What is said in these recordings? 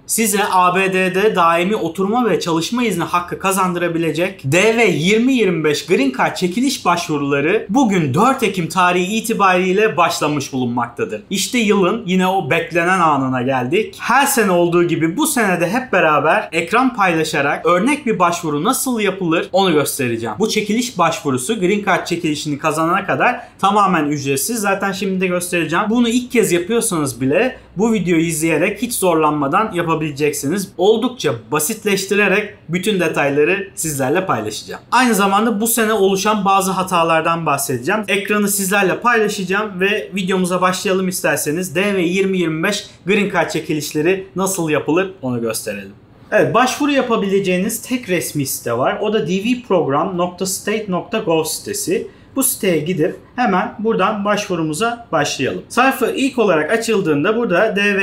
size ABD'de daimi oturma ve çalışma izni hakkı kazandırabilecek DV-2025 Green Card çekiliş başvuruları bugün 4 Ekim tarihi itibariyle başlamış bulunmaktadır. İşte yılın yine o beklenen anına geldik. Her sene olduğu gibi bu sene de hep beraber ekran paylaşarak örnek bir başvuru nasıl yapılır onu göstereceğim. Bu çekiliş başvurusu Green Card çekilişini kazanana kadar tamamen ücretsiz. Zaten şimdi de göstereceğim. Bunu ilk kez yapıyorsanız bile bu videoyu izleyerek hiç zorlanmadan yapabileceksiniz. Oldukça basitleştirerek bütün detayları sizlerle paylaşacağım. Aynı zamanda bu sene oluşan bazı hatalardan bahsedeceğim. Ekranı sizlerle paylaşacağım ve videomuza başlayalım isterseniz. DV-2025 Green Card çekilişleri nasıl yapılır onu gösterelim. Evet, başvuru yapabileceğiniz tek resmi site var. O da dvprogram.state.gov sitesi. Bu siteye gidip hemen buradan başvurumuza başlayalım. Sayfa ilk olarak açıldığında burada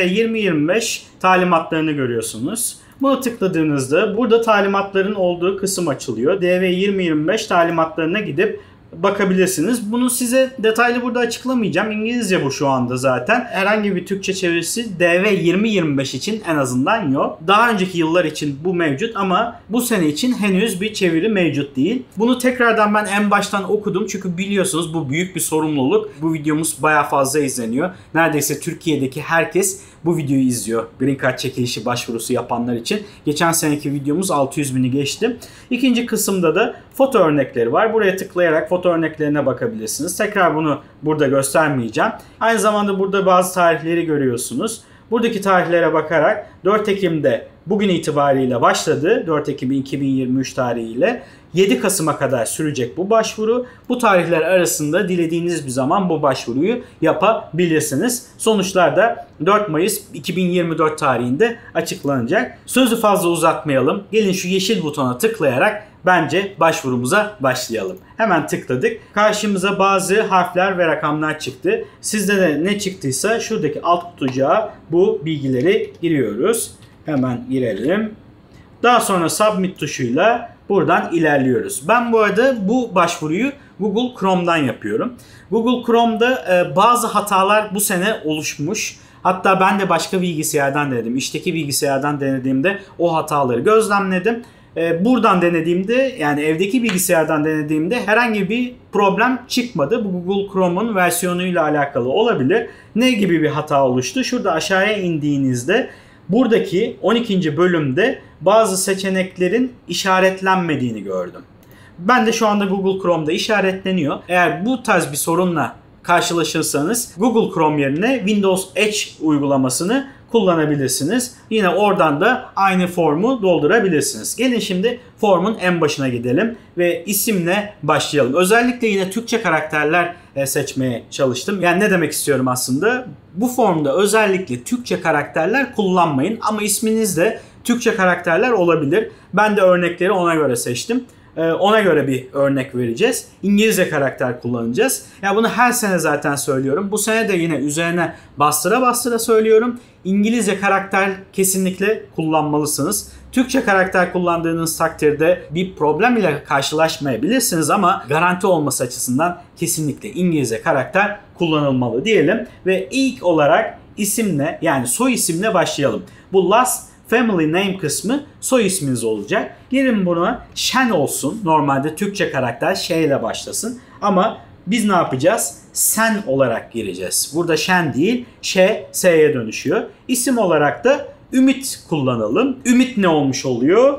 DV-2025 talimatlarını görüyorsunuz. Bunu tıkladığınızda burada talimatların olduğu kısım açılıyor. DV-2025 talimatlarına gidip bakabilirsiniz. Bunu size detaylı burada açıklamayacağım. İngilizce bu şu anda zaten. Herhangi bir Türkçe çevirisi DV-2025 için en azından yok. Daha önceki yıllar için bu mevcut ama bu sene için henüz bir çeviri mevcut değil. Bunu tekrardan ben en baştan okudum. Çünkü biliyorsunuz bu büyük bir sorumluluk. Bu videomuz bayağı fazla izleniyor. Neredeyse Türkiye'deki herkes bu videoyu izliyor. Green Card çekilişi başvurusu yapanlar için. Geçen seneki videomuz 600.000'i geçti. İkinci kısımda da foto örnekleri var. Buraya tıklayarak foto örneklerine bakabilirsiniz. Tekrar bunu burada göstermeyeceğim. Aynı zamanda burada bazı tarihleri görüyorsunuz. Buradaki tarihlere bakarak 4 Ekim'de bugün itibariyle başladı. 4 Ekim 2023 tarihiyle 7 Kasım'a kadar sürecek bu başvuru. Bu tarihler arasında dilediğiniz bir zaman bu başvuruyu yapabilirsiniz. Sonuçlar da 4 Mayıs 2024 tarihinde açıklanacak. Sözü fazla uzatmayalım. Gelin şu yeşil butona tıklayarak bence başvurumuza başlayalım. Hemen tıkladık. Karşımıza bazı harfler ve rakamlar çıktı. Sizde de ne çıktıysa şuradaki alt kutucuğa bu bilgileri giriyoruz. Hemen girelim. Daha sonra Submit tuşuyla buradan ilerliyoruz. Ben bu arada bu başvuruyu Google Chrome'dan yapıyorum. Google Chrome'da bazı hatalar bu sene oluşmuş. Hatta ben de başka bilgisayardan denedim. İşteki bilgisayardan denediğimde o hataları gözlemledim. Buradan denediğimde, yani evdeki bilgisayardan denediğimde herhangi bir problem çıkmadı. Bu Google Chrome'un versiyonuyla alakalı olabilir. Ne gibi bir hata oluştu? Şurada aşağıya indiğinizde buradaki 12. bölümde bazı seçeneklerin işaretlenmediğini gördüm. Ben de şu anda Google Chrome'da işaretleniyor. Eğer bu tarz bir sorunla karşılaşırsanız Google Chrome yerine Windows Edge uygulamasını kullanabilirsiniz. Yine oradan da aynı formu doldurabilirsiniz. Gelin şimdi formun en başına gidelim ve isimle başlayalım. Özellikle yine Türkçe karakterler seçmeye çalıştım. Yani ne demek istiyorum aslında? Bu formda özellikle Türkçe karakterler kullanmayın ama isminizde Türkçe karakterler olabilir. Ben de örnekleri ona göre seçtim. Ona göre bir örnek vereceğiz. İngilizce karakter kullanacağız. Ya bunu her sene zaten söylüyorum. Bu sene de yine üzerine bastıra bastıra söylüyorum. İngilizce karakter kesinlikle kullanmalısınız. Türkçe karakter kullandığınız takdirde bir problem ile karşılaşmayabilirsiniz ama garanti olması açısından kesinlikle İngilizce karakter kullanılmalı diyelim. Ve ilk olarak isimle, yani soy isimle başlayalım. Bu last family name kısmı soy isminiz olacak. Gelin buna Şen olsun. Normalde Türkçe karakter Ş ile başlasın. Ama biz ne yapacağız? Sen olarak gireceğiz. Burada Şen değil, Ş, S'ye dönüşüyor. İsim olarak da Ümit kullanalım. Ümit ne olmuş oluyor?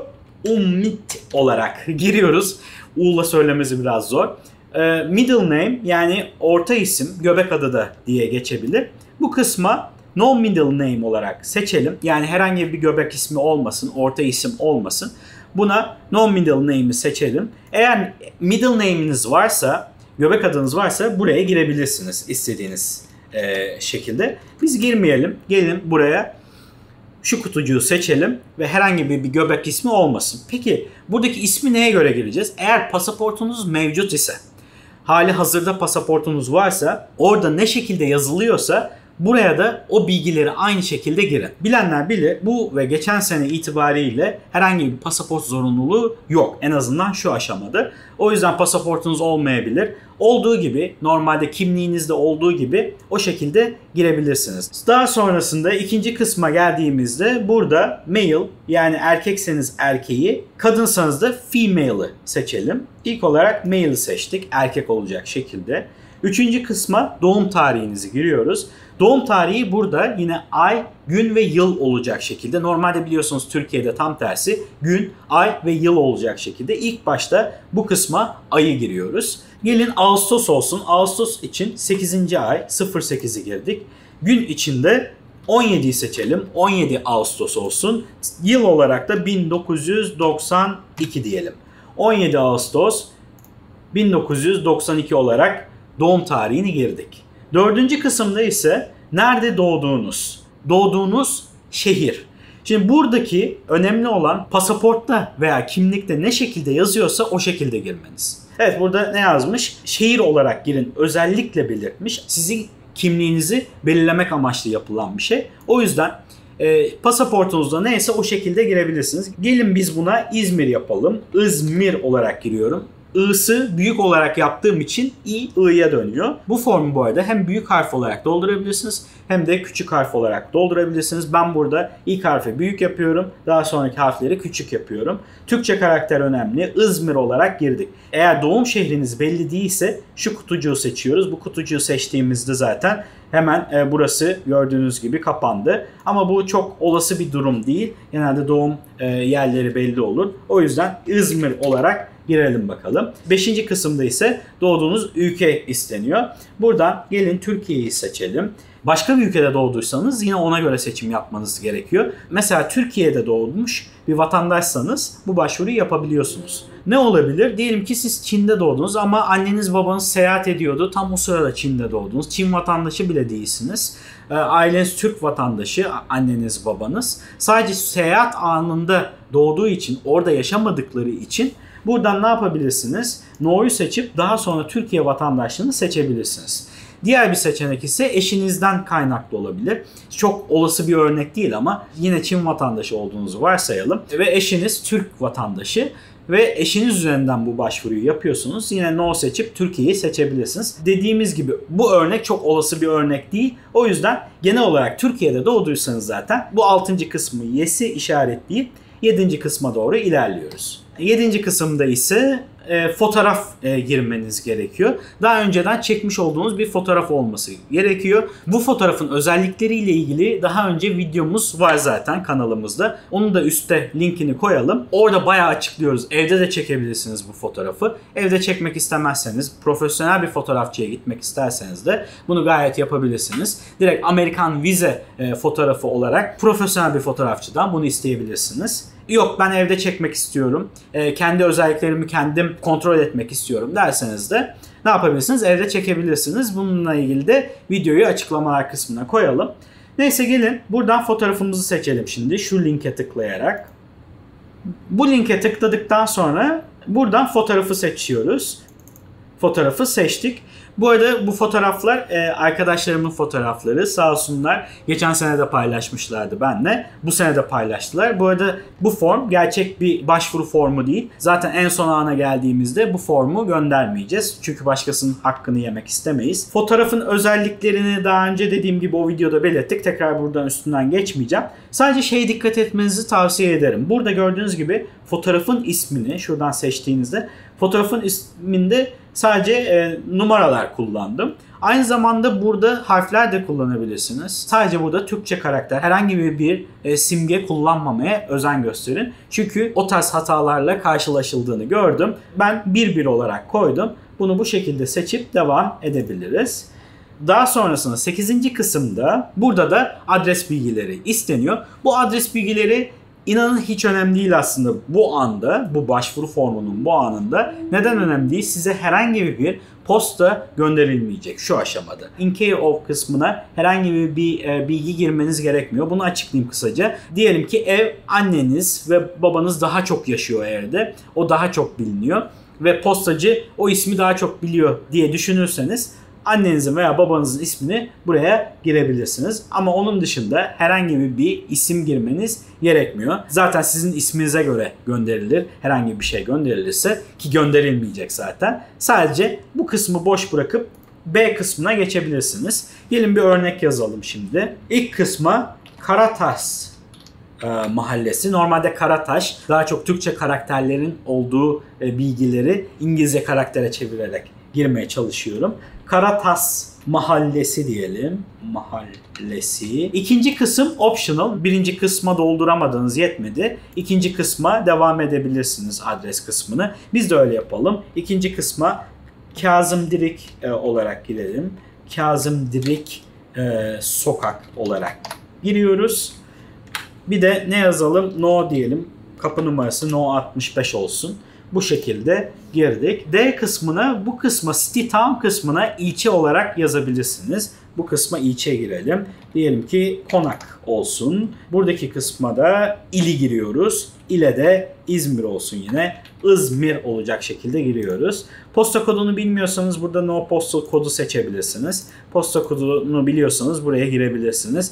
Umit olarak giriyoruz. U'la söylemesi biraz zor. Middle name, yani orta isim, göbek adı da diye geçebilir. Bu kısma no middle name olarak seçelim. Yani herhangi bir göbek ismi olmasın, orta isim olmasın. Buna no middle name'i seçelim. Eğer middle name'iniz varsa, göbek adınız varsa buraya girebilirsiniz istediğiniz şekilde. Biz girmeyelim. Gelin buraya şu kutucuğu seçelim ve herhangi bir göbek ismi olmasın. Peki buradaki ismi neye göre gireceğiz? Eğer pasaportunuz mevcut ise, hali hazırda pasaportunuz varsa, orada ne şekilde yazılıyorsa Buraya da o bilgileri aynı şekilde girin. Bilenler bilir, bu ve geçen sene itibariyle herhangi bir pasaport zorunluluğu yok. En azından şu aşamada. O yüzden pasaportunuz olmayabilir. Olduğu gibi, normalde kimliğinizde olduğu gibi o şekilde girebilirsiniz. Daha sonrasında ikinci kısma geldiğimizde burada male, yani erkekseniz erkeği, kadınsanız da female'ı seçelim. İlk olarak male'ı seçtik, erkek olacak şekilde. Üçüncü kısma doğum tarihinizi giriyoruz. Doğum tarihi burada yine ay, gün ve yıl olacak şekilde. Normalde biliyorsunuz Türkiye'de tam tersi gün, ay ve yıl olacak şekilde. İlk başta bu kısma ayı giriyoruz. Gelin Ağustos olsun. Ağustos için 8. ay 08'i girdik. Gün içinde 17'yi seçelim. 17 Ağustos olsun. Yıl olarak da 1992 diyelim. 17 Ağustos 1992 olarak doğum tarihini girdik. Dördüncü kısımda ise nerede doğduğunuz, doğduğunuz şehir. Şimdi buradaki önemli olan pasaportta veya kimlikte ne şekilde yazıyorsa o şekilde girmeniz. Evet, burada ne yazmış? Şehir olarak girin, özellikle belirtmiş. Sizin kimliğinizi belirlemek amaçlı yapılan bir şey. O yüzden pasaportunuzda neyse o şekilde girebilirsiniz. Gelin biz buna İzmir yapalım. İzmir olarak giriyorum. I'sı büyük olarak yaptığım için i'ya dönüyor. Bu formu bu arada hem büyük harf olarak doldurabilirsiniz hem de küçük harf olarak doldurabilirsiniz. Ben burada ilk harfi büyük yapıyorum. Daha sonraki harfleri küçük yapıyorum. Türkçe karakter önemli. İzmir olarak girdik. Eğer doğum şehriniz belli değilse şu kutucuğu seçiyoruz. Bu kutucuğu seçtiğimizde zaten hemen burası gördüğünüz gibi kapandı. Ama bu çok olası bir durum değil. Genelde doğum yerleri belli olur. O yüzden İzmir olarak girelim bakalım. 5. kısımda ise doğduğunuz ülke isteniyor. Buradan gelin Türkiye'yi seçelim. Başka bir ülkede doğduysanız yine ona göre seçim yapmanız gerekiyor. Mesela Türkiye'de doğmuş bir vatandaşsanız bu başvuruyu yapabiliyorsunuz. Ne olabilir? Diyelim ki siz Çin'de doğdunuz ama anneniz babanız seyahat ediyordu. Tam o sırada Çin'de doğdunuz. Çin vatandaşı bile değilsiniz. Aileniz Türk vatandaşı, anneniz babanız. Sadece seyahat anında doğduğu için, orada yaşamadıkları için buradan ne yapabilirsiniz? No'yu seçip daha sonra Türkiye vatandaşlığını seçebilirsiniz. Diğer bir seçenek ise eşinizden kaynaklı olabilir. Çok olası bir örnek değil ama yine Çin vatandaşı olduğunuzu varsayalım. Ve eşiniz Türk vatandaşı ve eşiniz üzerinden bu başvuruyu yapıyorsunuz. Yine No seçip Türkiye'yi seçebilirsiniz. Dediğimiz gibi bu örnek çok olası bir örnek değil. O yüzden genel olarak Türkiye'de doğduysanız zaten bu 6. kısmı yes'i işaretleyip 7. kısma doğru ilerliyoruz. 7. kısımda ise fotoğraf girmeniz gerekiyor. Daha önceden çekmiş olduğunuz bir fotoğraf olması gerekiyor. Bu fotoğrafın özellikleriyle ilgili daha önce videomuz var zaten kanalımızda. Onu da üstte linkini koyalım. Orada bayağı açıklıyoruz. Evde de çekebilirsiniz bu fotoğrafı. Evde çekmek istemezseniz, profesyonel bir fotoğrafçıya gitmek isterseniz de bunu gayet yapabilirsiniz. Direkt Amerikan vize fotoğrafı olarak profesyonel bir fotoğrafçıdan bunu isteyebilirsiniz. Yok ben evde çekmek istiyorum, kendi özelliklerimi kendim kontrol etmek istiyorum derseniz de ne yapabilirsiniz? Evde çekebilirsiniz. Bununla ilgili de videoyu açıklamalar kısmına koyalım. Neyse gelin buradan fotoğrafımızı seçelim şimdi şu linke tıklayarak. Bu linke tıkladıktan sonra buradan fotoğrafı seçiyoruz. Fotoğrafı seçtik. Bu arada bu fotoğraflar arkadaşlarımın fotoğrafları, sağ olsunlar. Geçen sene de paylaşmışlardı benimle. Bu sene de paylaştılar. Bu arada bu form gerçek bir başvuru formu değil. Zaten en son ana geldiğimizde bu formu göndermeyeceğiz. Çünkü başkasının hakkını yemek istemeyiz. Fotoğrafın özelliklerini daha önce dediğim gibi o videoda belirttik. Tekrar buradan üstünden geçmeyeceğim. Sadece dikkat etmenizi tavsiye ederim. Burada gördüğünüz gibi fotoğrafın ismini şuradan seçtiğinizde fotoğrafın isminde sadece numaralar kullandım. Aynı zamanda burada harfler de kullanabilirsiniz. Sadece burada Türkçe karakter, herhangi bir simge kullanmamaya özen gösterin. Çünkü o tarz hatalarla karşılaşıldığını gördüm. Ben 1-1 olarak koydum. Bunu bu şekilde seçip devam edebiliriz. Daha sonrasında 8. kısımda burada da adres bilgileri isteniyor. Bu adres bilgileri İnanın hiç önemli değil aslında bu anda, bu başvuru formunun bu anında. Neden önemli değil? Size herhangi bir posta gönderilmeyecek şu aşamada. In care of kısmına herhangi bir bilgi girmeniz gerekmiyor. Bunu açıklayayım kısaca. Diyelim ki ev, anneniz ve babanız daha çok yaşıyor evde. O daha çok biliniyor ve postacı o ismi daha çok biliyor diye düşünürseniz annenizin veya babanızın ismini buraya girebilirsiniz. Ama onun dışında herhangi bir isim girmeniz gerekmiyor. Zaten sizin isminize göre gönderilir. Herhangi bir şey gönderilirse, ki gönderilmeyecek zaten. Sadece bu kısmı boş bırakıp B kısmına geçebilirsiniz. Gelin bir örnek yazalım şimdi. İlk kısma Karataş mahallesi. Normalde Karataş daha çok Türkçe karakterlerin olduğu bilgileri İngilizce karaktere çevirerek girmeye çalışıyorum. Karataş mahallesi diyelim. Mahallesi. İkinci kısım optional. Birinci kısma dolduramadığınız yetmedi. İkinci kısma devam edebilirsiniz, adres kısmını. Biz de öyle yapalım. İkinci kısma Kazımdirik olarak girelim. Kazımdirik sokak olarak giriyoruz. Bir de ne yazalım? No diyelim. Kapı numarası No 65 olsun. Bu şekilde girdik. D kısmına, bu kısma, City Town kısmına ilçe olarak yazabilirsiniz. Bu kısma ilçe girelim. Diyelim ki Konak olsun. Buradaki kısma da ili giriyoruz. İle de İzmir olsun yine. İzmir olacak şekilde giriyoruz. Posta kodunu bilmiyorsanız burada no postal kodu seçebilirsiniz. Posta kodunu biliyorsanız buraya girebilirsiniz.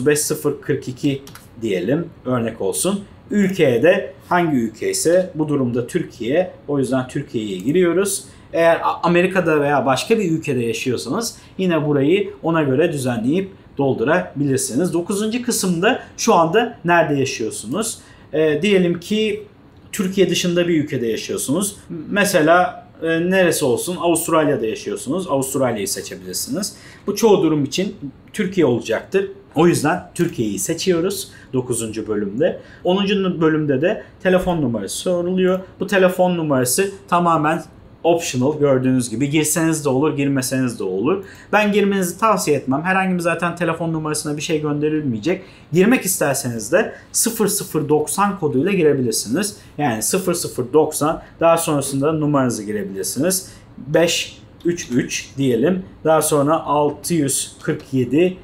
35042 diyelim, örnek olsun. Ülkeye de hangi ülke ise, bu durumda Türkiye. O yüzden Türkiye'ye giriyoruz. Eğer Amerika'da veya başka bir ülkede yaşıyorsanız yine burayı ona göre düzenleyip doldurabilirsiniz. 9. kısımda şu anda nerede yaşıyorsunuz? Diyelim ki Türkiye dışında bir ülkede yaşıyorsunuz. Mesela neresi olsun? Avustralya'da yaşıyorsunuz. Avustralya'yı seçebilirsiniz. Bu çoğu durum için Türkiye olacaktır. O yüzden Türkiye'yi seçiyoruz 9. bölümde. 10. bölümde de telefon numarası soruluyor. Bu telefon numarası tamamen optional, gördüğünüz gibi. Girseniz de olur, girmeseniz de olur. Ben girmenizi tavsiye etmem. Herhangi bir zaten telefon numarasına bir şey gönderilmeyecek. Girmek isterseniz de 0090 koduyla girebilirsiniz. Yani 0090, daha sonrasında numaranızı girebilirsiniz. 533 diyelim. Daha sonra 647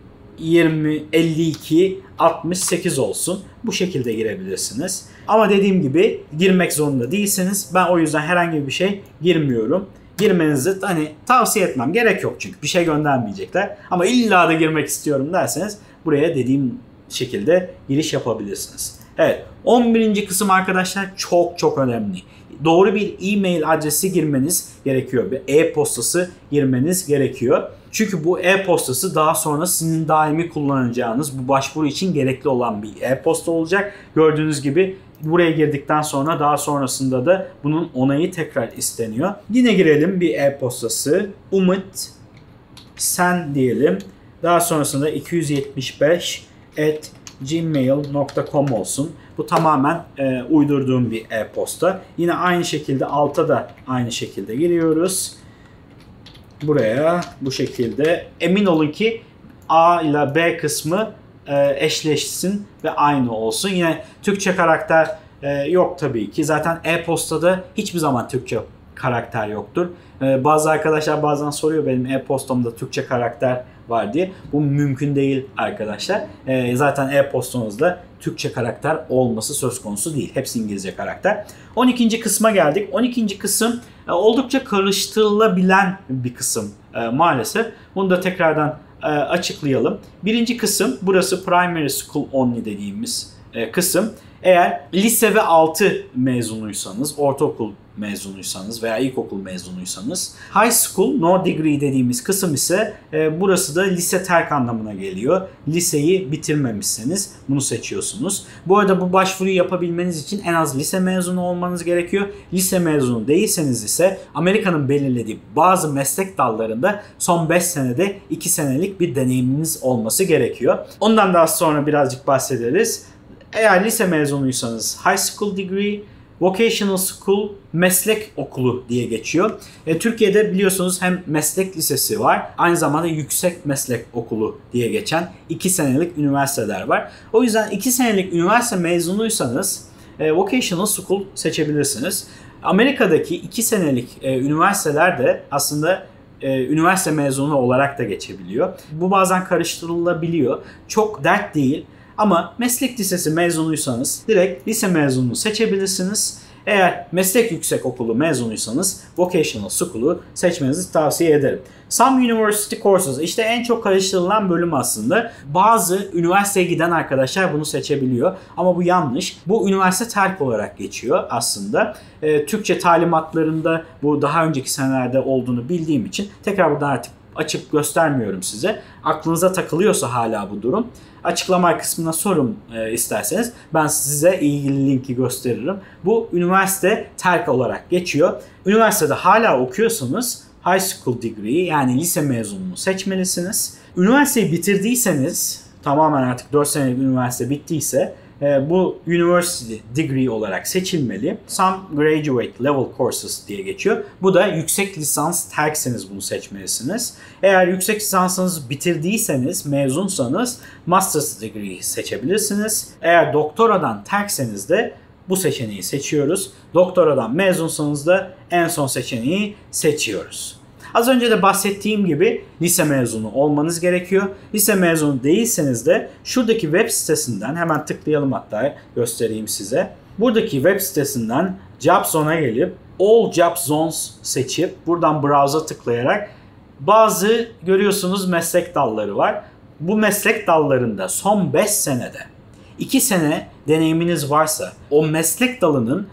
20 52 68 olsun. Bu şekilde girebilirsiniz. Ama dediğim gibi girmek zorunda değilsiniz. Ben o yüzden herhangi bir şey girmiyorum. Girmenizi tavsiye etmem. Gerek yok çünkü bir şey göndermeyecekler. Ama illa da girmek istiyorum derseniz buraya dediğim şekilde giriş yapabilirsiniz. Evet, 11. kısım arkadaşlar çok önemli. Doğru bir e-mail adresi girmeniz gerekiyor. Bir e-postası girmeniz gerekiyor. Çünkü bu e-postası daha sonra sizin daimi kullanacağınız, bu başvuru için gerekli olan bir e-posta olacak. Gördüğünüz gibi buraya girdikten sonra daha sonrasında da bunun onayı tekrar isteniyor. Yine girelim bir e-postası. Umut sen diyelim. Daha sonrasında 275@gmail.com olsun. Bu tamamen uydurduğum bir e-posta. Yine aynı şekilde alta da aynı şekilde giriyoruz. Buraya bu şekilde emin olun ki A ile B kısmı eşleşsin ve aynı olsun. Yine Türkçe karakter yok tabii ki. Zaten e-postada hiçbir zaman Türkçe karakter yoktur. Bazı arkadaşlar bazen soruyor benim e-postamda Türkçe karakter var diye. Bu mümkün değil arkadaşlar. Zaten e-postanızda Türkçe karakter olması söz konusu değil. Hepsi İngilizce karakter. 12. kısma geldik. 12. kısım oldukça karıştırılabilen bir kısım maalesef. Bunu da tekrardan açıklayalım. Birinci kısım, burası Primary School Only dediğimiz kısım. Eğer lise ve altı mezunuysanız, ortaokul mezunuysanız veya ilkokul mezunuysanız, High School No Degree dediğimiz kısım ise burası da lise terk anlamına geliyor. Liseyi bitirmemişseniz bunu seçiyorsunuz. Bu arada bu başvuruyu yapabilmeniz için en az lise mezunu olmanız gerekiyor. Lise mezunu değilseniz ise Amerika'nın belirlediği bazı meslek dallarında son 5 senede 2 senelik bir deneyiminiz olması gerekiyor. Ondan daha sonra birazcık bahsederiz. Eğer lise mezunuysanız High School Degree, Vocational School, meslek okulu diye geçiyor. Türkiye'de biliyorsunuz hem meslek lisesi var, aynı zamanda yüksek meslek okulu diye geçen 2 senelik üniversiteler var. O yüzden 2 senelik üniversite mezunuysanız Vocational School seçebilirsiniz. Amerika'daki 2 senelik üniversiteler de aslında üniversite mezunu olarak da geçebiliyor. Bu bazen karıştırılabiliyor. Çok dert değil. Ama meslek lisesi mezunuysanız direkt lise mezununu seçebilirsiniz. Eğer meslek yüksekokulu mezunuysanız Vocational School'u seçmenizi tavsiye ederim. Some University Courses, işte en çok karıştırılan bölüm aslında. Bazı üniversiteye giden arkadaşlar bunu seçebiliyor ama bu yanlış. Bu üniversite terk olarak geçiyor aslında. Türkçe talimatlarında bu daha önceki senelerde olduğunu bildiğim için tekrar buradan artık açıp göstermiyorum size. Aklınıza takılıyorsa hala bu durum, açıklama kısmına sorun isterseniz ben size ilgili linki gösteririm. Bu üniversite terk olarak geçiyor. Üniversitede hala okuyorsanız high school degree, yani lise mezununu seçmelisiniz. Üniversiteyi bitirdiyseniz, tamamen artık 4 senelik üniversite bittiyse bu university degree olarak seçilmeli. Some graduate level courses diye geçiyor. Bu da yüksek lisans terkseniz bunu seçmelisiniz. Eğer yüksek lisansınızı bitirdiyseniz, mezunsanız master's degree seçebilirsiniz. Eğer doktoradan terkseniz de bu seçeneği seçiyoruz. Doktoradan mezunsanız da en son seçeneği seçiyoruz. Az önce de bahsettiğim gibi lise mezunu olmanız gerekiyor. Lise mezunu değilseniz de şuradaki web sitesinden, hemen tıklayalım hatta göstereyim size. Buradaki web sitesinden Job Zone'a gelip All Job Zones seçip buradan Browse'a tıklayarak bazı görüyorsunuz meslek dalları var. Bu meslek dallarında son 5 senede 2 sene deneyiminiz varsa, o meslek dalının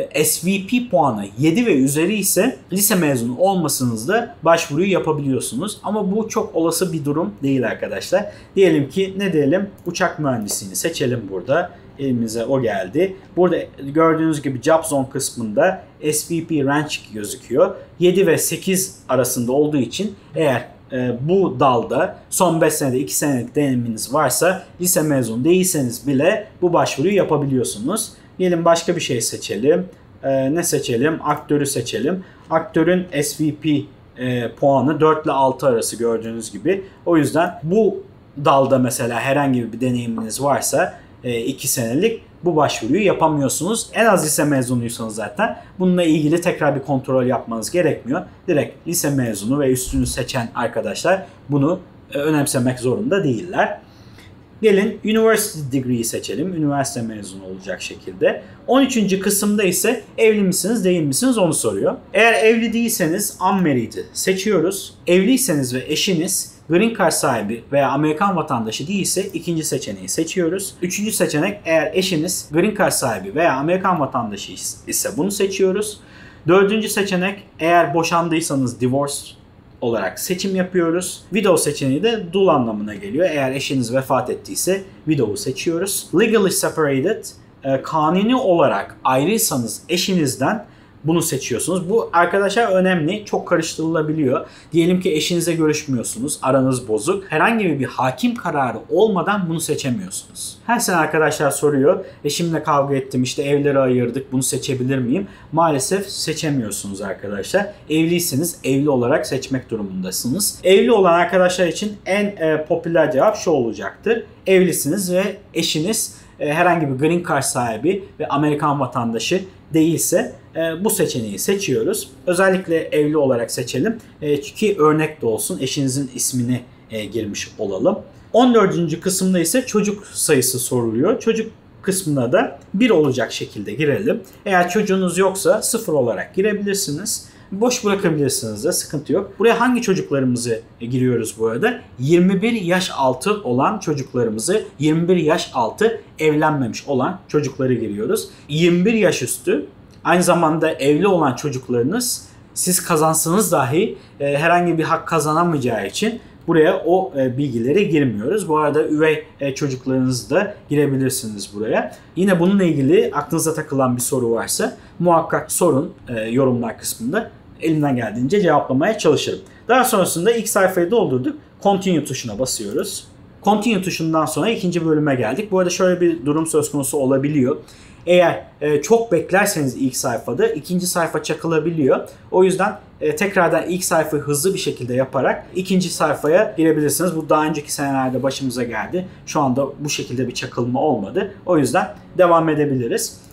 SVP puanı 7 ve üzeri ise lise mezunu olmasanız başvuruyu yapabiliyorsunuz. Ama bu çok olası bir durum değil arkadaşlar. Diyelim ki ne diyelim, uçak mühendisliğini seçelim burada. Elimize o geldi. Burada gördüğünüz gibi Job Zone kısmında SVP range gözüküyor. 7 ve 8 arasında olduğu için eğer bu dalda son 5 senede 2 senelik deneyiminiz varsa, lise mezunu değilseniz bile bu başvuruyu yapabiliyorsunuz. Gelin başka bir şey seçelim. Ne seçelim? Aktörü seçelim. Aktörün SVP puanı 4 ile 6 arası gördüğünüz gibi. O yüzden bu dalda mesela herhangi bir deneyiminiz varsa 2 senelik bu başvuruyu yapamıyorsunuz. En az lise mezunuysanız zaten bununla ilgili tekrar bir kontrol yapmanız gerekmiyor. Direkt lise mezunu ve üstünü seçen arkadaşlar bunu önemsemek zorunda değiller. Gelin University Degree'yi seçelim. Üniversite mezunu olacak şekilde. 13. kısımda ise evli misiniz değil misiniz onu soruyor. Eğer evli değilseniz unmarried'i seçiyoruz. Evliyseniz ve eşiniz Green Card sahibi veya Amerikan vatandaşı değilse ikinci seçeneği seçiyoruz. Üçüncü seçenek, eğer eşiniz Green Card sahibi veya Amerikan vatandaşı ise bunu seçiyoruz. Dördüncü seçenek, eğer boşandıysanız divorce olarak seçim yapıyoruz. Widow seçeneği de dul anlamına geliyor. Eğer eşiniz vefat ettiyse widow'u seçiyoruz. Legally separated, kanuni olarak ayrıysanız eşinizden bunu seçiyorsunuz. Bu arkadaşlar önemli. Çok karıştırılabiliyor. Diyelim ki eşinizle görüşmüyorsunuz. Aranız bozuk. Herhangi bir hakim kararı olmadan bunu seçemiyorsunuz. Her sene arkadaşlar soruyor. Eşimle kavga ettim, işte evleri ayırdık. Bunu seçebilir miyim? Maalesef seçemiyorsunuz arkadaşlar. Evliyseniz evli olarak seçmek durumundasınız. Evli olan arkadaşlar için en popüler cevap şu olacaktır. Evlisiniz ve eşiniz herhangi bir green card sahibi ve Amerikan vatandaşı değilse bu seçeneği seçiyoruz. Özellikle evli olarak seçelim ki örnek de olsun, eşinizin ismini girmiş olalım. 14. kısımda ise çocuk sayısı soruluyor. Çocuk kısmına da 1 olacak şekilde girelim. Eğer çocuğunuz yoksa 0 olarak girebilirsiniz. Boş bırakabilirsiniz de, sıkıntı yok. Buraya hangi çocuklarımızı giriyoruz bu arada? 21 yaş altı olan çocuklarımızı, 21 yaş altı evlenmemiş olan çocukları giriyoruz. 21 yaş üstü aynı zamanda evli olan çocuklarınız, siz kazansanız dahi herhangi bir hak kazanamayacağı için buraya o bilgileri girmiyoruz. Bu arada üvey çocuklarınızı da girebilirsiniz buraya. Yine bununla ilgili aklınıza takılan bir soru varsa muhakkak sorun yorumlar kısmında. Elimden geldiğince cevaplamaya çalışırım. Daha sonrasında ilk sayfayı doldurduk. Continue tuşuna basıyoruz. Continue tuşundan sonra ikinci bölüme geldik. Bu arada şöyle bir durum söz konusu olabiliyor. Eğer çok beklerseniz ilk sayfada ikinci sayfa çakılabiliyor. O yüzden tekrardan ilk sayfayı hızlı bir şekilde yaparak ikinci sayfaya girebilirsiniz. Bu daha önceki senelerde başımıza geldi. Şu anda bu şekilde bir çakılma olmadı. O yüzden devam edebiliriz.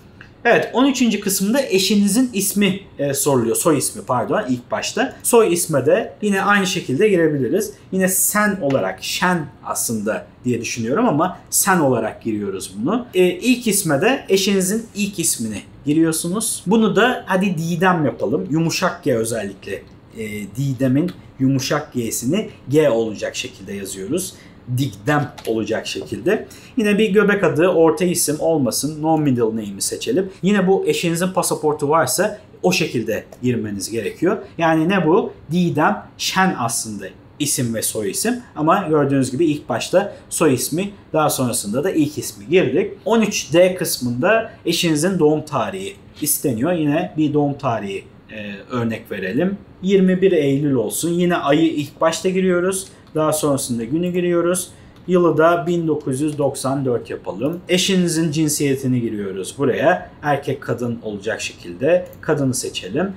Evet, 13. kısımda eşinizin ismi soruluyor. Soy ismi pardon, ilk başta. Soy isme de yine aynı şekilde girebiliriz. Yine sen olarak, şen aslında diye düşünüyorum ama sen olarak giriyoruz bunu. İlk isme de eşinizin ilk ismini giriyorsunuz. Bunu da hadi Didem yapalım. Yumuşak G özellikle. Didem'in yumuşak G'sini G olacak şekilde yazıyoruz. Digdem olacak şekilde. Yine bir göbek adı, orta isim olmasın. No middle name'i seçelim. Yine bu eşinizin pasaportu varsa o şekilde girmeniz gerekiyor. Yani ne bu? Didem Şen aslında isim ve soy isim. Ama gördüğünüz gibi ilk başta soy ismi, daha sonrasında da ilk ismi girdik. 13D kısmında eşinizin doğum tarihi isteniyor. Yine bir doğum tarihi örnek verelim. 21 Eylül olsun. Yine ayı ilk başta giriyoruz. Daha sonrasında günü giriyoruz. Yılı da 1994 yapalım. Eşinizin cinsiyetini giriyoruz buraya. Erkek kadın olacak şekilde kadını seçelim.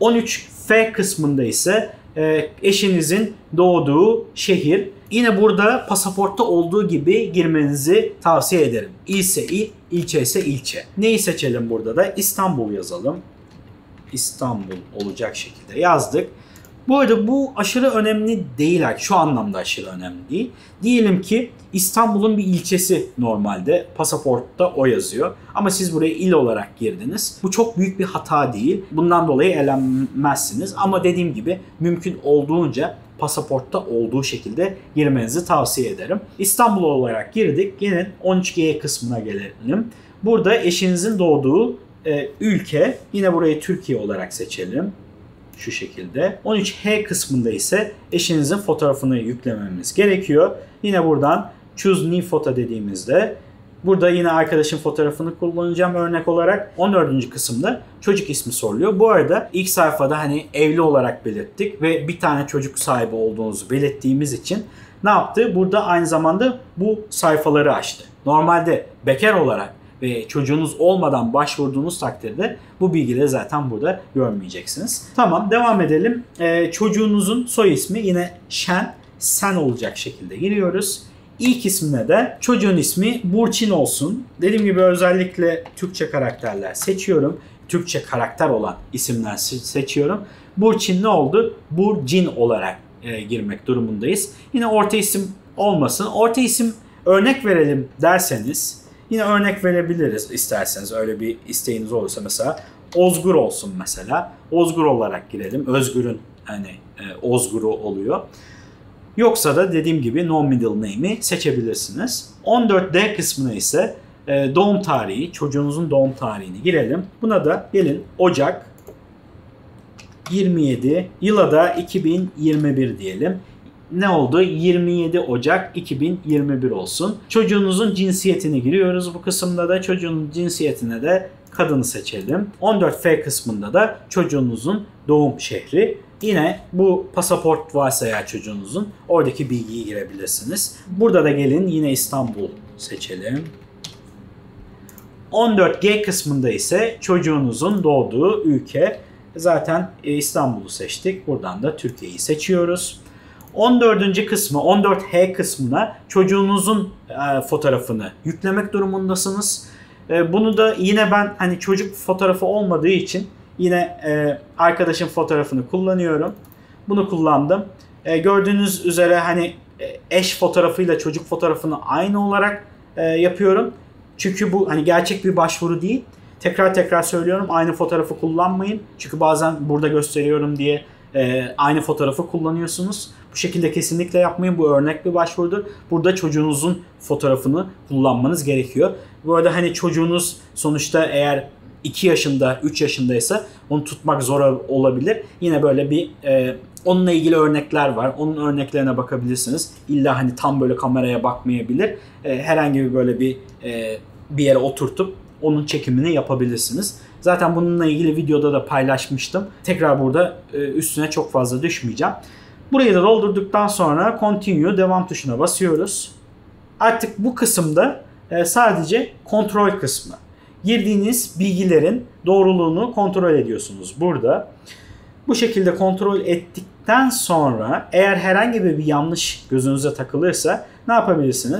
13F kısmında ise eşinizin doğduğu şehir. Yine burada pasaportta olduğu gibi girmenizi tavsiye ederim. İl ise il, ilçe ise ilçe. Neyi seçelim burada da? İstanbul yazalım. İstanbul olacak şekilde yazdık. Bu arada bu aşırı önemli değil. Şu anlamda aşırı önemli değil. Diyelim ki İstanbul'un bir ilçesi normalde. Pasaportta o yazıyor. Ama siz buraya il olarak girdiniz. Bu çok büyük bir hata değil. Bundan dolayı elenmezsiniz. Ama dediğim gibi mümkün olduğunca pasaportta olduğu şekilde girmenizi tavsiye ederim. İstanbul olarak girdik. Yine 13G kısmına gelelim. Burada eşinizin doğduğu ülke. Yine burayı Türkiye olarak seçelim. Şu şekilde. 13H kısmında ise eşinizin fotoğrafını yüklememiz gerekiyor. Yine buradan Choose New Photo dediğimizde burada yine arkadaşın fotoğrafını kullanacağım örnek olarak. 14. kısımda çocuk ismi soruluyor. Bu arada ilk sayfada hani evli olarak belirttik ve bir tane çocuk sahibi olduğunuzu belirttiğimiz için ne yaptı? Burada aynı zamanda bu sayfaları açtı. Normalde bekar olarak ve çocuğunuz olmadan başvurduğunuz takdirde bu bilgileri zaten burada görmeyeceksiniz. Tamam, devam edelim. Çocuğunuzun soy ismi yine Şen, sen olacak şekilde giriyoruz. İlk ismine de çocuğun ismi Burçin olsun. Dediğim gibi özellikle Türkçe karakterler seçiyorum. Türkçe karakter olan isimler seçiyorum. Burçin ne oldu? Burcin olarak girmek durumundayız. Yine orta isim olmasın. Orta isim örnek verelim derseniz yine örnek verebiliriz isterseniz. Öyle bir isteğiniz olursa mesela Ozgur olsun mesela. Ozgur olarak girelim. Özgür'ün hani Ozgur'u oluyor. Yoksa da dediğim gibi no middle name'i seçebilirsiniz. 14D kısmına ise doğum tarihi, çocuğunuzun doğum tarihini girelim. Buna da gelin Ocak 27, yıla da 2021 diyelim. Ne oldu? 27 Ocak 2021 olsun. Çocuğunuzun cinsiyetini giriyoruz bu kısımda da. Çocuğun cinsiyetine de kadını seçelim. 14F kısmında da çocuğunuzun doğum şehri. Yine bu pasaport varsa eğer çocuğunuzun oradaki bilgiyi girebilirsiniz. Burada da gelin yine İstanbul seçelim. 14G kısmında ise çocuğunuzun doğduğu ülke. Zaten İstanbul'u seçtik. Buradan da Türkiye'yi seçiyoruz. 14. kısmı, 14H kısmına çocuğunuzun fotoğrafını yüklemek durumundasınız. Bunu da yine ben hani çocuk fotoğrafı olmadığı için yine arkadaşın fotoğrafını kullanıyorum. Bunu kullandım. Gördüğünüz üzere hani eş fotoğrafıyla çocuk fotoğrafını aynı olarak yapıyorum. Çünkü bu hani gerçek bir başvuru değil. Tekrar söylüyorum, aynı fotoğrafı kullanmayın. Çünkü bazen burada gösteriyorum diye aynı fotoğrafı kullanıyorsunuz. Bu şekilde kesinlikle yapmayın. Bu örnek bir başvurudur. Burada çocuğunuzun fotoğrafını kullanmanız gerekiyor. Bu arada hani çocuğunuz sonuçta eğer 2 yaşında, 3 yaşındaysa onu tutmak zor olabilir. Yine böyle bir onunla ilgili örnekler var. Onun örneklerine bakabilirsiniz. İlla hani tam böyle kameraya bakmayabilir. Herhangi bir böyle bir yere oturtup onun çekimini yapabilirsiniz. Zaten bununla ilgili videoda da paylaşmıştım. Tekrar burada üstüne çok fazla düşmeyeceğim. Burayı da doldurduktan sonra Continue, devam tuşuna basıyoruz. Artık bu kısımda sadece kontrol kısmı. Girdiğiniz bilgilerin doğruluğunu kontrol ediyorsunuz burada. Bu şekilde kontrol ettikten sonra eğer herhangi bir yanlış gözünüze takılırsa ne yapabilirsiniz?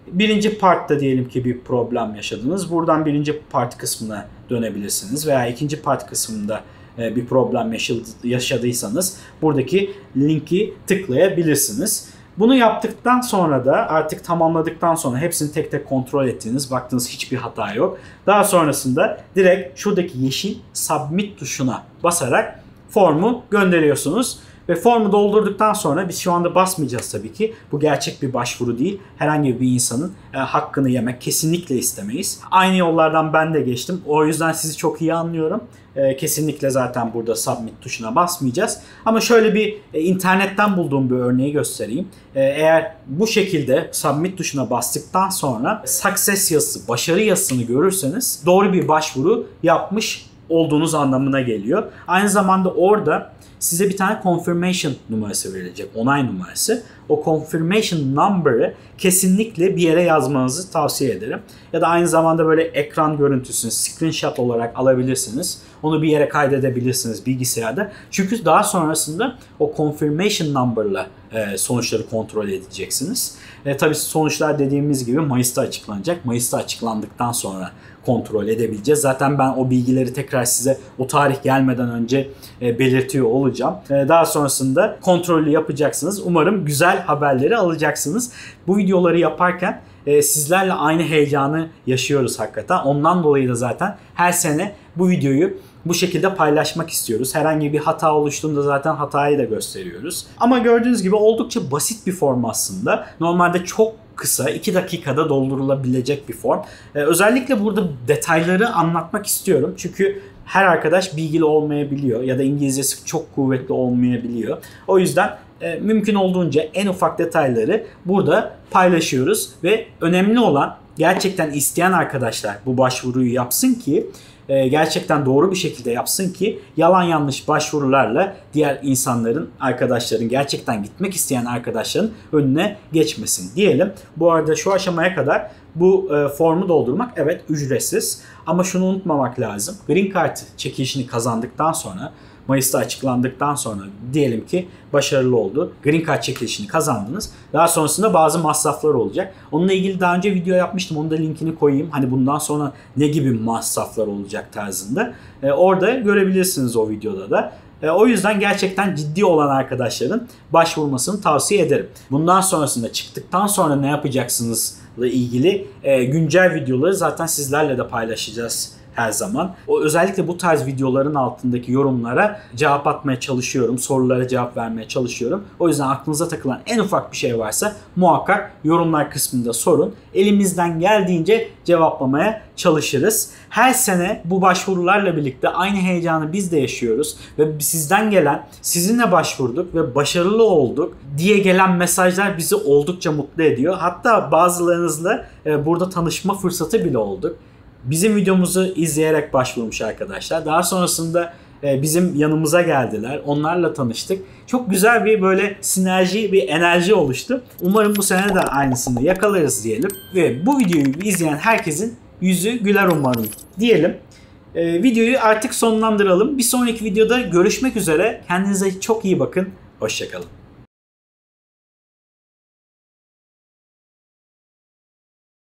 Birinci part'ta diyelim ki bir problem yaşadınız. Buradan birinci part kısmına dönebilirsiniz veya ikinci part kısmında bir problem yaşadıysanız buradaki linki tıklayabilirsiniz. Bunu yaptıktan sonra da artık tamamladıktan sonra hepsini tek tek kontrol ettiğiniz, baktığınız hiçbir hata yok. Daha sonrasında direkt şuradaki yeşil submit tuşuna basarak formu gönderiyorsunuz. Ve formu doldurduktan sonra biz şu anda basmayacağız tabii ki. Bu gerçek bir başvuru değil. Herhangi bir insanın hakkını yemek kesinlikle istemeyiz. Aynı yollardan ben de geçtim. O yüzden sizi çok iyi anlıyorum. Kesinlikle zaten burada submit tuşuna basmayacağız. Ama şöyle bir internetten bulduğum bir örneği göstereyim. Eğer bu şekilde submit tuşuna bastıktan sonra success yazısı, başarı yazısını görürseniz doğru bir başvuru yapmış olduğunuz anlamına geliyor. Aynı zamanda orada size bir tane confirmation numarası verilecek, onay numarası. O confirmation number'ı kesinlikle bir yere yazmanızı tavsiye ederim. Ya da aynı zamanda böyle ekran görüntüsünü screenshot olarak alabilirsiniz. Onu bir yere kaydedebilirsiniz bilgisayarda. Çünkü daha sonrasında o confirmation number'la sonuçları kontrol edeceksiniz. Tabii sonuçlar dediğimiz gibi Mayıs'ta açıklanacak. Mayıs'ta açıklandıktan sonra kontrol edebileceğiz. Zaten ben o bilgileri tekrar size o tarih gelmeden önce belirtiyor olacağım. Daha sonrasında kontrolü yapacaksınız. Umarım güzel haberleri alacaksınız. Bu videoları yaparken sizlerle aynı heyecanı yaşıyoruz hakikaten. Ondan dolayı da zaten her sene bu videoyu bu şekilde paylaşmak istiyoruz. Herhangi bir hata oluştuğunda zaten hatayı da gösteriyoruz. Ama gördüğünüz gibi oldukça basit bir form aslında. Normalde çok kısa 2 dakikada doldurulabilecek bir form. Özellikle burada detayları anlatmak istiyorum. Çünkü her arkadaş bilgili olmayabiliyor ya da İngilizcesi çok kuvvetli olmayabiliyor. O yüzden mümkün olduğunca en ufak detayları burada paylaşıyoruz ve önemli olan gerçekten isteyen arkadaşlar bu başvuruyu yapsın ki gerçekten doğru bir şekilde yapsın ki yalan yanlış başvurularla diğer insanların, arkadaşların, gerçekten gitmek isteyen arkadaşların önüne geçmesin diyelim. Bu arada şu aşamaya kadar bu formu doldurmak evet ücretsiz ama şunu unutmamak lazım. Green Card çekilişini kazandıktan sonra, Mayıs'ta açıklandıktan sonra diyelim ki başarılı oldu. Green Card çekilişini kazandınız. Daha sonrasında bazı masraflar olacak. Onunla ilgili daha önce video yapmıştım. Onun da linkini koyayım. Hani bundan sonra ne gibi masraflar olacak tarzında. Orada görebilirsiniz o videoda da. O yüzden gerçekten ciddi olan arkadaşların başvurmasını tavsiye ederim. Bundan sonrasında çıktıktan sonra ne yapacaksınızla ilgili güncel videoları zaten sizlerle de paylaşacağız her zaman. Özellikle bu tarz videoların altındaki yorumlara cevap atmaya çalışıyorum. Sorulara cevap vermeye çalışıyorum. O yüzden aklınıza takılan en ufak bir şey varsa muhakkak yorumlar kısmında sorun. Elimizden geldiğince cevaplamaya çalışırız. Her sene bu başvurularla birlikte aynı heyecanı biz de yaşıyoruz. Ve sizden gelen, sizinle başvurduk ve başarılı olduk diye gelen mesajlar bizi oldukça mutlu ediyor. Hatta bazılarınızla burada tanışma fırsatı bile olduk. Bizim videomuzu izleyerek başvurmuş arkadaşlar. Daha sonrasında bizim yanımıza geldiler. Onlarla tanıştık. Çok güzel bir böyle sinerji, bir enerji oluştu. Umarım bu sene de aynısını yakalarız diyelim. Ve bu videoyu izleyen herkesin yüzü güler umarım diyelim. Videoyu artık sonlandıralım. Bir sonraki videoda görüşmek üzere. Kendinize çok iyi bakın. Hoşça kalın.